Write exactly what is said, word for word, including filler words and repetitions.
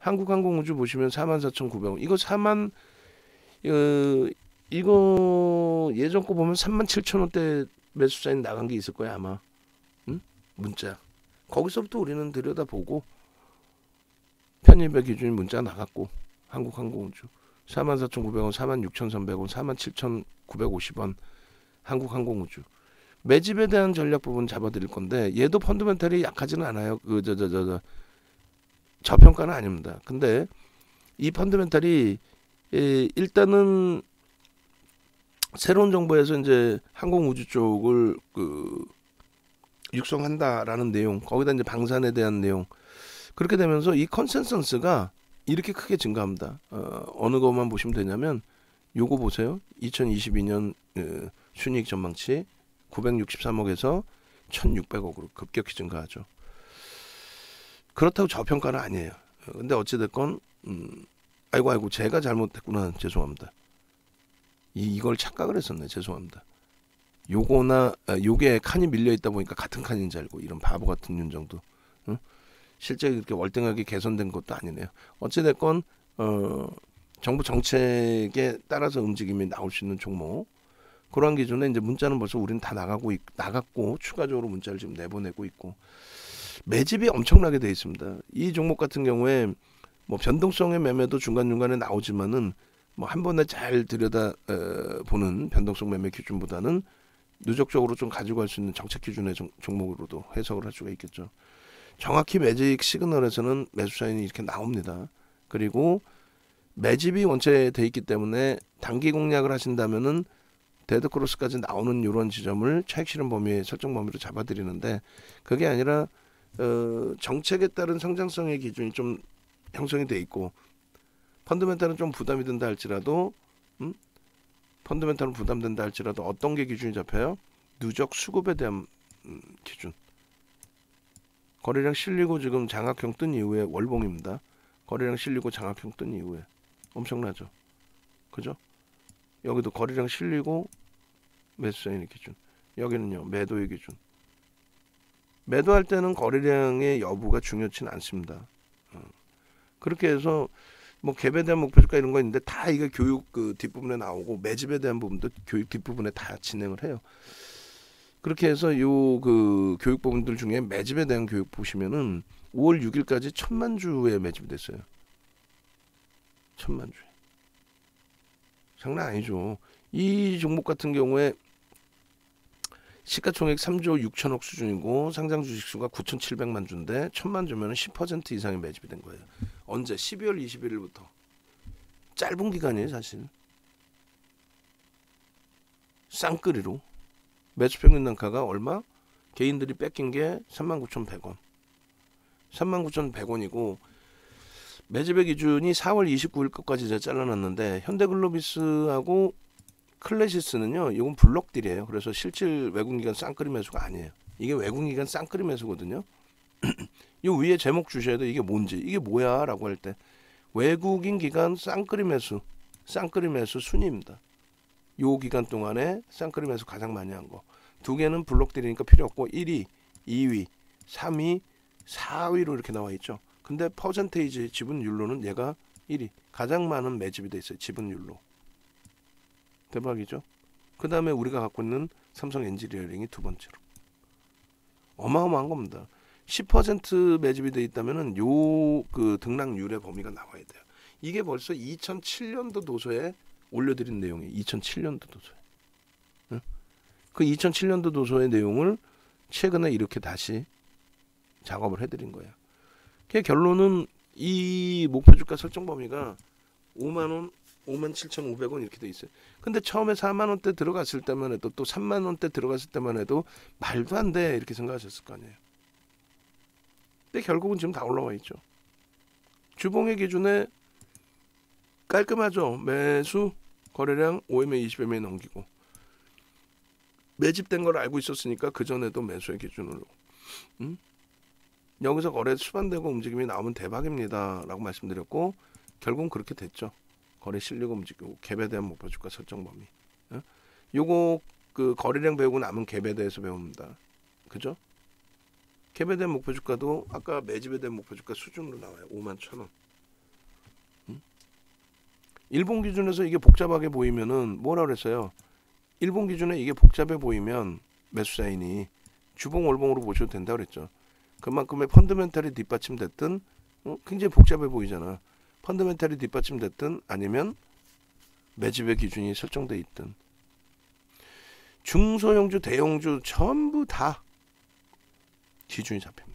한국항공우주 보시면 사만 사천구백 원. 이거 사만 어, 이거 예전 거 보면 삼만 칠천 원대 매수 사인 나간 게 있을 거야 아마. 응? 문자. 거기서부터 우리는 들여다보고 편입의 기준이 문자 나갔고 한국항공우주 사만 사천구백 원, 사만 육천삼백 원, 사만 칠천구백오십 원 한국항공우주. 매집에 대한 전략 부분 잡아드릴 건데 얘도 펀더멘탈이 약하지는 않아요. 그 저 저 저 저 저평가는 아닙니다. 근데 이 펀더멘탈이 에, 일단은 새로운 정부에서 이제 항공우주 쪽을 그 육성한다라는 내용, 거기다 이제 방산에 대한 내용 그렇게 되면서 이 컨센서스가 이렇게 크게 증가합니다. 어, 어느 것만 보시면 되냐면 요거 보세요. 이천이십이 년 어, 순이익 전망치 구백육십삼억에서 천육백억으로 급격히 증가하죠. 그렇다고 저평가는 아니에요. 근데 어찌됐건 음, 아이고 아이고 제가 잘못했구나 죄송합니다. 이, 이걸 착각을 했었네 죄송합니다. 요거나 아, 요게 칸이 밀려있다 보니까 같은 칸인 줄 알고 이런 바보 같은 윤정도 응? 실제 이렇게 월등하게 개선된 것도 아니네요. 어찌됐건 어, 정부 정책에 따라서 움직임이 나올 수 있는 종목 그러한 기준에 이제 문자는 벌써 우리는 다 나가고 있, 나갔고 추가적으로 문자를 지금 내보내고 있고 매집이 엄청나게 돼 있습니다. 이 종목 같은 경우에 뭐 변동성의 매매도 중간중간에 나오지만은 뭐 한 번에 잘 들여다 어, 보는 변동성 매매 기준보다는 누적적으로 좀 가지고 갈 수 있는 정책 기준의 종, 종목으로도 해석을 할 수가 있겠죠. 정확히 매직 시그널에서는 매수 사인이 이렇게 나옵니다. 그리고 매집이 원체 돼 있기 때문에 단기 공략을 하신다면은 데드크로스까지 나오는 이런 지점을 차익 실현 범위의 설정 범위로 잡아드리는데 그게 아니라 어, 정책에 따른 성장성의 기준이 좀 형성이 돼 있고 펀더멘탈은 좀 부담이 된다 할지라도 음? 펀더멘탈은 부담된다 할지라도 어떤 게 기준이 잡혀요? 누적 수급에 대한 음, 기준. 거래량 실리고 지금 장악형 뜬 이후에 월봉입니다. 거래량 실리고 장악형 뜬 이후에 엄청나죠. 그죠? 여기도 거래량 실리고 매수 사인의 기준. 여기는요 매도의 기준. 매도할 때는 거래량의 여부가 중요치는 않습니다. 어. 그렇게 해서 뭐 갭에 대한 목표주가 이런 거 있는데 다 이게 교육 그 뒷부분에 나오고 매집에 대한 부분도 교육 뒷부분에 다 진행을 해요. 그렇게 해서 요 그 교육 부분들 중에 매집에 대한 교육 보시면은 오월 육일까지 천만 주에 매집이 됐어요. 천만 주에. 장난 아니죠. 이 종목 같은 경우에 시가총액 삼조 육천억 수준이고 상장 주식수가 구천칠백만 주인데 천만 주면 십 퍼센트 이상의 매집이 된 거예요. 언제? 십이월 이십일일부터. 짧은 기간이에요 사실. 쌍끌이로. 매수평균 단가가 얼마? 개인들이 뺏긴 게 삼만 구천백 원. 삼만 구천백 원이고 매집의 기준이 사월 이십구일 것까지 제가 잘라놨는데 현대글로비스하고 클래시스는요. 이건 블록딜이에요. 그래서 실질 외국인기관 쌍끌이 매수가 아니에요. 이게 외국인기관 쌍끌이 매수거든요. 이 위에 제목 주셔야 돼. 이게 뭔지. 이게 뭐야? 라고 할 때 외국인 기관 쌍끌이 매수. 쌍끌이 매수 순위입니다. 요 기간 동안에 쌍끌이 매수 가장 많이 한 거. 두 개는 블록딜이니까 필요 없고 일 위, 이 위, 삼 위, 사 위로 이렇게 나와 있죠. 근데 퍼센테이지 지분율로는 얘가 일 위. 가장 많은 매집이 돼 있어요. 지분율로. 대박이죠. 그 다음에 우리가 갖고 있는 삼성 엔지니어링이 두 번째로. 어마어마한 겁니다. 십 퍼센트 매집이 돼 있다면은 요 그 등락률의 범위가 나와야 돼요. 이게 벌써 이천칠년도 도서에 올려드린 내용이에요. 이천칠년도 도서에. 응? 그 이천칠년도 도서의 내용을 최근에 이렇게 다시 작업을 해드린 거예요. 그 결론은 이 목표주가 설정 범위가 오만 원, 오만 칠천오백 원 이렇게 돼 있어요. 근데 처음에 사만 원대 들어갔을 때만 해도 또 삼만 원대 들어갔을 때만 해도 말도 안 돼 이렇게 생각하셨을 거 아니에요. 근데 결국은 지금 다 올라와 있죠. 주봉의 기준에 깔끔하죠. 매수 거래량 오 엠에 이십 엠에 넘기고 매집된 걸 알고 있었으니까 그전에도 매수의 기준으로 음? 여기서 거래 수반되고 움직임이 나오면 대박입니다 라고 말씀드렸고 결국은 그렇게 됐죠. 거래 실리고 움직이고 갭에 대한 목표주가 설정 범위. 어? 요거 그 거래량 배우고 남은 갭에 대해서 배웁니다. 그죠? 갭에 대한 목표주가도 아까 매집에 대한 목표주가 수준으로 나와요. 오만 천 원. 일본 기준에서 이게 복잡하게 보이면은 뭐라 그랬어요? 일본 기준에 이게 복잡해 보이면 매수 사인이 주봉 월봉으로 보셔도 된다 그랬죠. 그만큼의 펀더멘탈이 뒷받침됐든 어? 굉장히 복잡해 보이잖아. 펀더멘탈이 뒷받침됐든 아니면 매집의 기준이 설정돼 있든 중소형주 대형주 전부 다 기준이 잡혀.